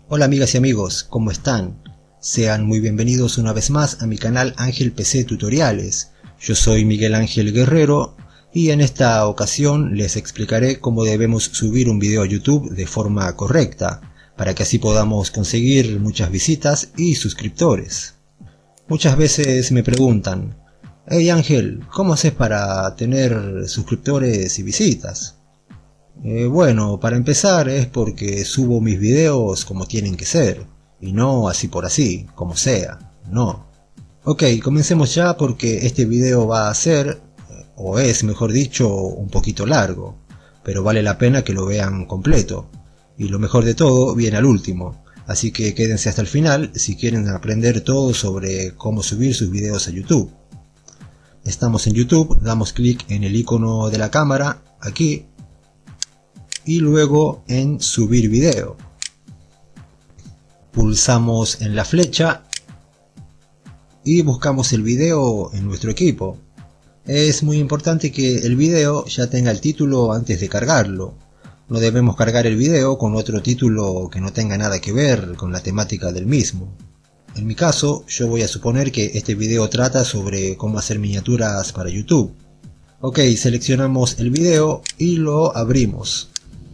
Hola amigas y amigos, ¿cómo están? Sean muy bienvenidos una vez más a mi canal Ángel PC Tutoriales. Yo soy Miguel Ángel Guerrero y en esta ocasión les explicaré cómo debemos subir un video a YouTube de forma correcta, para que así podamos conseguir muchas visitas y suscriptores. Muchas veces me preguntan: hey Ángel, ¿cómo haces para tener suscriptores y visitas? Bueno, para empezar es porque subo mis videos como tienen que ser, y no así por así, como sea, no. Ok, comencemos ya porque este video va a ser, o es mejor dicho, un poquito largo, pero vale la pena que lo vean completo, y lo mejor de todo viene al último, así que quédense hasta el final si quieren aprender todo sobre cómo subir sus videos a YouTube. Estamos en YouTube, damos clic en el icono de la cámara, aquí, y luego en subir video. Pulsamos en la flecha y buscamos el video en nuestro equipo. Es muy importante que el video ya tenga el título antes de cargarlo. No debemos cargar el video con otro título que no tenga nada que ver con la temática del mismo. En mi caso, yo voy a suponer que este video trata sobre cómo hacer miniaturas para YouTube. Ok, seleccionamos el video y lo abrimos.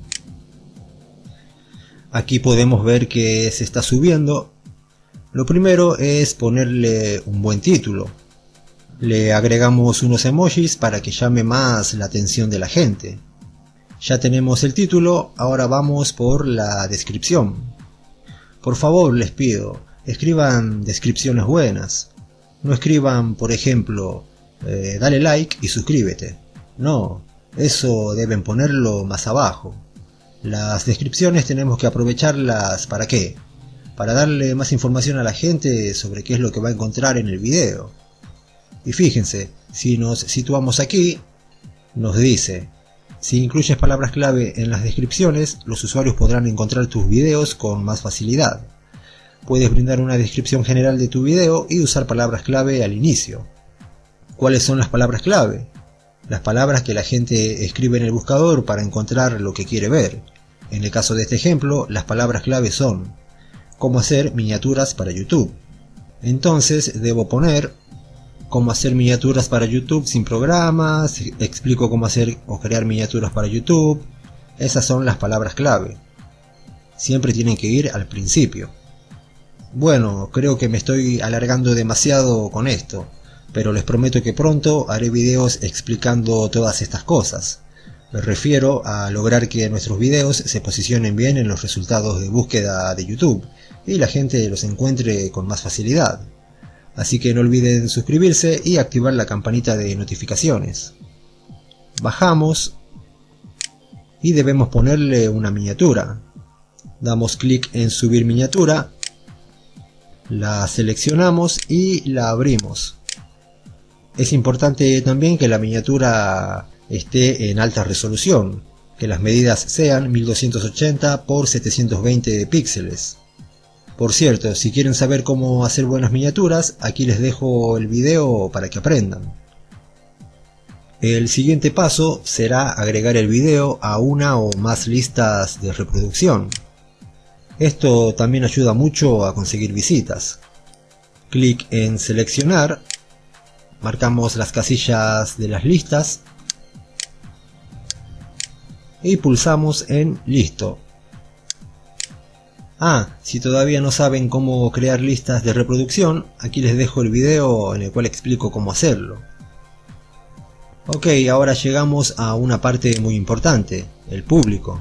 Aquí podemos ver que se está subiendo. Lo primero es ponerle un buen título. Le agregamos unos emojis para que llame más la atención de la gente. Ya tenemos el título, ahora vamos por la descripción. Por favor, les pido, escriban descripciones buenas. No escriban, por ejemplo, dale like y suscríbete. No, eso deben ponerlo más abajo. Las descripciones tenemos que aprovecharlas ¿para qué? Para darle más información a la gente sobre qué es lo que va a encontrar en el video. Y fíjense, si nos situamos aquí, nos dice: si incluyes palabras clave en las descripciones, los usuarios podrán encontrar tus videos con más facilidad. Puedes brindar una descripción general de tu video y usar palabras clave al inicio. ¿Cuáles son las palabras clave? Las palabras que la gente escribe en el buscador para encontrar lo que quiere ver. En el caso de este ejemplo, las palabras clave son: cómo hacer miniaturas para YouTube. Entonces debo poner: cómo hacer miniaturas para YouTube sin programas, explico cómo hacer o crear miniaturas para YouTube. Esas son las palabras clave. Siempre tienen que ir al principio. Bueno, creo que me estoy alargando demasiado con esto, pero les prometo que pronto haré videos explicando todas estas cosas. Me refiero a lograr que nuestros videos se posicionen bien en los resultados de búsqueda de YouTube y la gente los encuentre con más facilidad. Así que no olviden suscribirse y activar la campanita de notificaciones. Bajamos y debemos ponerle una miniatura. Damos clic en subir miniatura, la seleccionamos y la abrimos. Es importante también que la miniatura esté en alta resolución, que las medidas sean 1280 x 720 píxeles. Por cierto, si quieren saber cómo hacer buenas miniaturas, aquí les dejo el video para que aprendan. El siguiente paso será agregar el video a una o más listas de reproducción. Esto también ayuda mucho a conseguir visitas. Clic en seleccionar, marcamos las casillas de las listas y pulsamos en listo. Si todavía no saben cómo crear listas de reproducción, aquí les dejo el video en el cual explico cómo hacerlo. Ok, ahora llegamos a una parte muy importante, el público.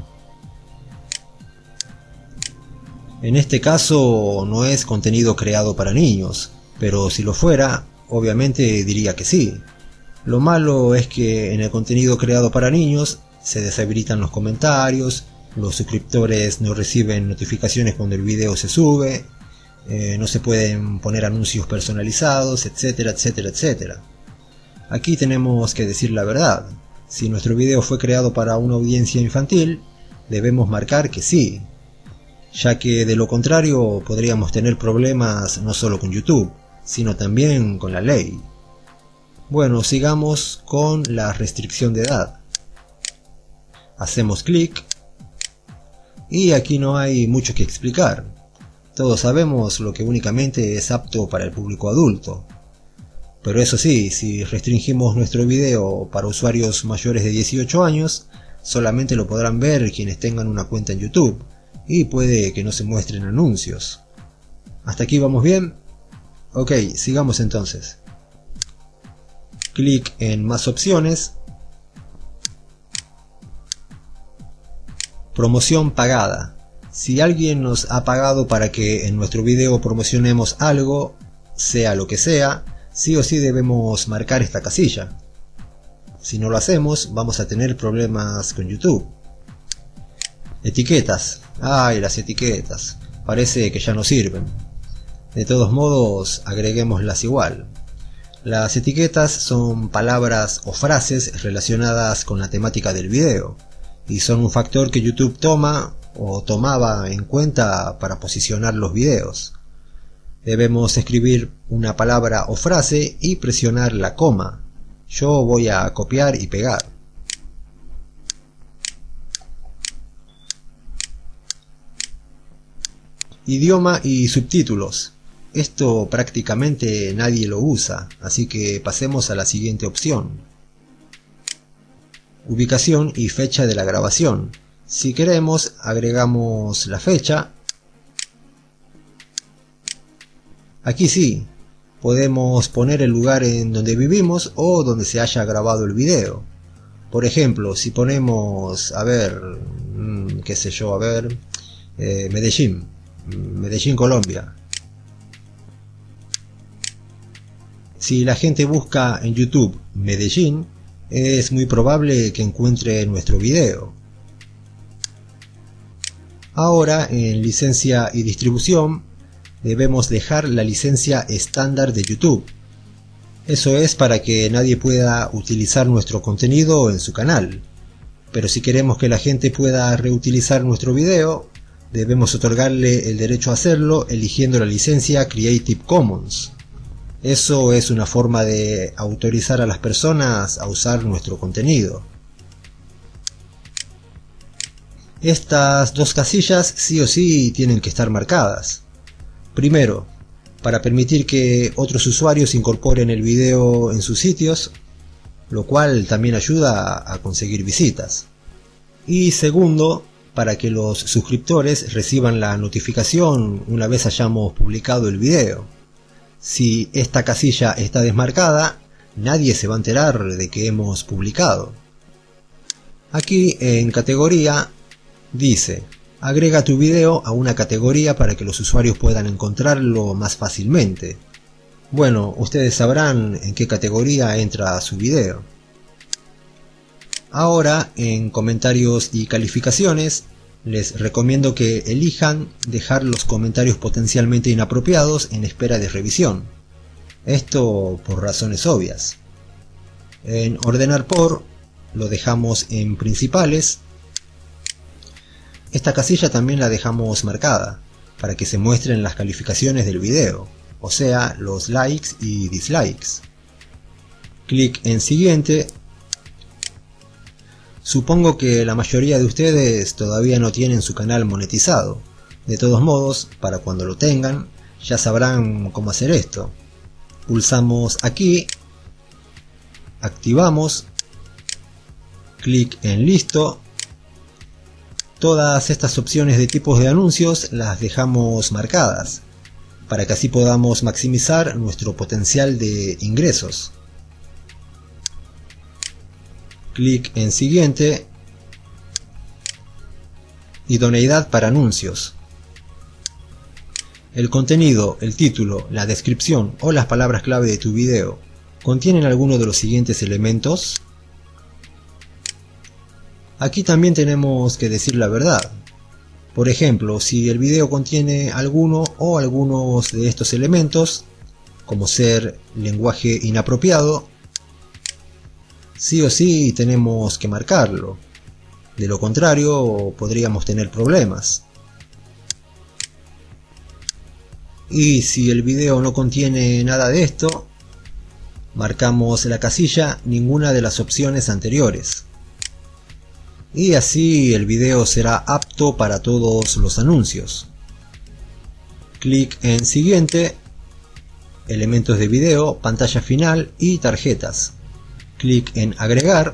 En este caso no es contenido creado para niños, pero si lo fuera, obviamente diría que sí. Lo malo es que en el contenido creado para niños se deshabilitan los comentarios, los suscriptores no reciben notificaciones cuando el video se sube, no se pueden poner anuncios personalizados, etcétera, etcétera, etcétera. Aquí tenemos que decir la verdad. Si nuestro video fue creado para una audiencia infantil, debemos marcar que sí, ya que de lo contrario podríamos tener problemas no solo con YouTube, sino también con la ley. Bueno, sigamos con la restricción de edad. Hacemos clic y aquí no hay mucho que explicar. Todos sabemos lo que únicamente es apto para el público adulto. Pero eso sí, si restringimos nuestro video para usuarios mayores de 18 años, solamente lo podrán ver quienes tengan una cuenta en YouTube, y puede que no se muestren anuncios. ¿Hasta aquí vamos bien? Ok, sigamos entonces. Clic en más opciones. Promoción pagada. Si alguien nos ha pagado para que en nuestro video promocionemos algo, sea lo que sea, sí o sí debemos marcar esta casilla. Si no lo hacemos, vamos a tener problemas con YouTube. Etiquetas. Ay, las etiquetas. Parece que ya no sirven. De todos modos, agreguémoslas igual. Las etiquetas son palabras o frases relacionadas con la temática del video, y son un factor que YouTube toma o tomaba en cuenta para posicionar los videos. Debemos escribir una palabra o frase y presionar la coma. Yo voy a copiar y pegar. Idioma y subtítulos. Esto prácticamente nadie lo usa, así que pasemos a la siguiente opción. Ubicación y fecha de la grabación. Si queremos, agregamos la fecha. Aquí sí, podemos poner el lugar en donde vivimos o donde se haya grabado el video. Por ejemplo, si ponemos, qué sé yo, Medellín, Colombia. Si la gente busca en YouTube Medellín, es muy probable que encuentre nuestro video. Ahora, en licencia y distribución, debemos dejar la licencia estándar de YouTube. Eso es para que nadie pueda utilizar nuestro contenido en su canal. Pero si queremos que la gente pueda reutilizar nuestro video, debemos otorgarle el derecho a hacerlo eligiendo la licencia Creative Commons. Eso es una forma de autorizar a las personas a usar nuestro contenido. Estas dos casillas sí o sí tienen que estar marcadas. Primero, para permitir que otros usuarios incorporen el video en sus sitios, lo cual también ayuda a conseguir visitas. Y segundo, para que los suscriptores reciban la notificación una vez hayamos publicado el video. Si esta casilla está desmarcada, nadie se va a enterar de que hemos publicado. Aquí en categoría dice: agrega tu video a una categoría para que los usuarios puedan encontrarlo más fácilmente. Bueno, ustedes sabrán en qué categoría entra su video. Ahora, en comentarios y calificaciones, les recomiendo que elijan dejar los comentarios potencialmente inapropiados en espera de revisión. Esto por razones obvias. En ordenar por, lo dejamos en principales. Esta casilla también la dejamos marcada, para que se muestren las calificaciones del video, o sea, los likes y dislikes. Clic en siguiente. Supongo que la mayoría de ustedes todavía no tienen su canal monetizado. De todos modos, para cuando lo tengan, ya sabrán cómo hacer esto. Pulsamos aquí, activamos, clic en listo. Todas estas opciones de tipos de anuncios las dejamos marcadas, para que así podamos maximizar nuestro potencial de ingresos. Clic en siguiente. Idoneidad para anuncios. El contenido, el título, la descripción o las palabras clave de tu video ¿contienen alguno de los siguientes elementos? Aquí también tenemos que decir la verdad. Por ejemplo, si el video contiene alguno o algunos de estos elementos, como ser lenguaje inapropiado, sí o sí tenemos que marcarlo. De lo contrario, podríamos tener problemas. Y si el video no contiene nada de esto, marcamos la casilla ninguna de las opciones anteriores. Y así el video será apto para todos los anuncios. clic en siguiente, elementos de video, pantalla final y tarjetas. Clic en agregar.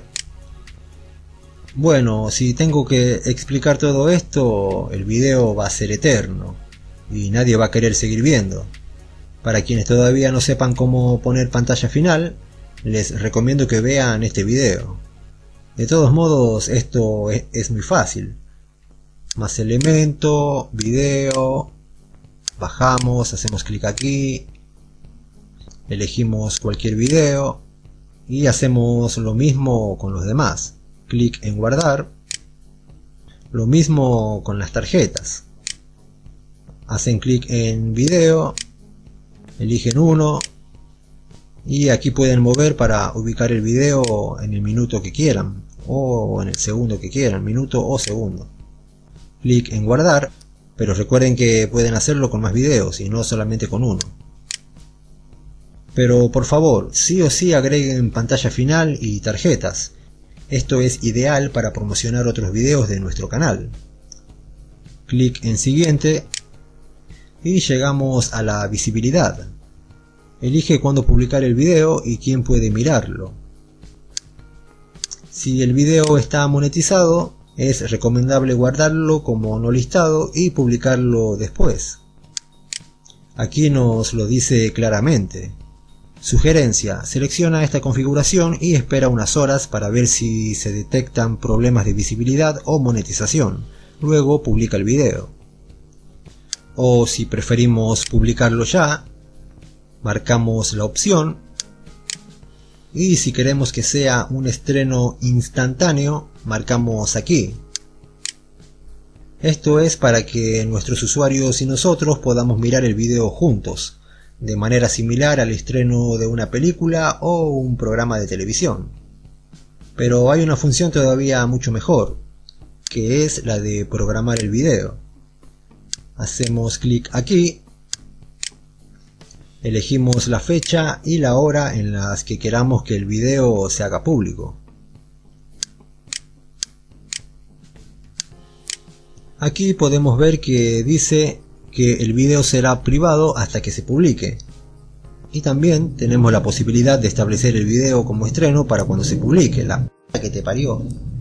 Bueno, si tengo que explicar todo esto, el video va a ser eterno y nadie va a querer seguir viendo. Para quienes todavía no sepan cómo poner pantalla final, les recomiendo que vean este video. De todos modos, esto es muy fácil. Más elemento, video, bajamos, hacemos clic aquí, elegimos cualquier video y hacemos lo mismo con los demás. Clic en guardar. Lo mismo con las tarjetas. Hacen clic en video, eligen uno y aquí pueden mover para ubicar el video en el minuto que quieran o en el segundo que quieran, minuto o segundo. Clic en guardar, pero recuerden que pueden hacerlo con más videos y no solamente con uno. Pero por favor, sí o sí agreguen pantalla final y tarjetas. Esto es ideal para promocionar otros videos de nuestro canal. Clic en siguiente y llegamos a la visibilidad. Elige cuándo publicar el video y quién puede mirarlo. Si el video está monetizado, es recomendable guardarlo como no listado y publicarlo después. Aquí nos lo dice claramente. Sugerencia: selecciona esta configuración y espera unas horas para ver si se detectan problemas de visibilidad o monetización. Luego publica el video. O si preferimos publicarlo ya, marcamos la opción. Y si queremos que sea un estreno instantáneo, marcamos aquí. Esto es para que nuestros usuarios y nosotros podamos mirar el video juntos, de manera similar al estreno de una película o un programa de televisión. Pero hay una función todavía mucho mejor, que es la de programar el video. Hacemos clic aquí, elegimos la fecha y la hora en las que queramos que el video se haga público. Aquí podemos ver que dice que el video será privado hasta que se publique. Y también tenemos la posibilidad de establecer el video como estreno para cuando se publique. La p*** que te parió.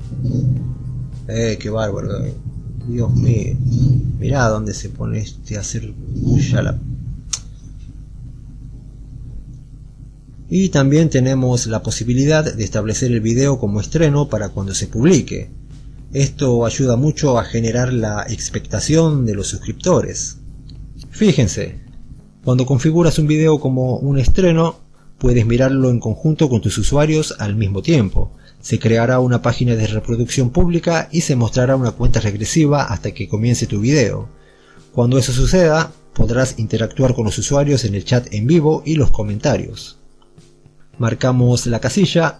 Qué bárbaro. Dios mío. Mirá dónde se pone este a hacer bulla la... Y también tenemos la posibilidad de establecer el video como estreno para cuando se publique. Esto ayuda mucho a generar la expectación de los suscriptores. Fíjense, cuando configuras un video como un estreno, puedes mirarlo en conjunto con tus usuarios al mismo tiempo. Se creará una página de reproducción pública y se mostrará una cuenta regresiva hasta que comience tu video. Cuando eso suceda, podrás interactuar con los usuarios en el chat en vivo y los comentarios. Marcamos la casilla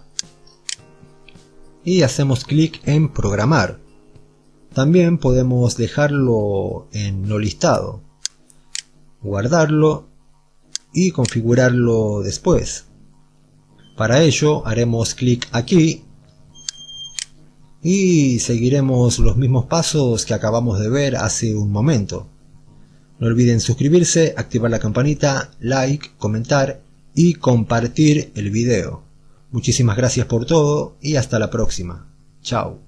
y hacemos clic en programar. También podemos dejarlo en no listado, guardarlo y configurarlo después. Para ello haremos clic aquí y seguiremos los mismos pasos que acabamos de ver hace un momento. No olviden suscribirse, activar la campanita, like, comentar y compartir el video. Muchísimas gracias por todo y hasta la próxima. Chao.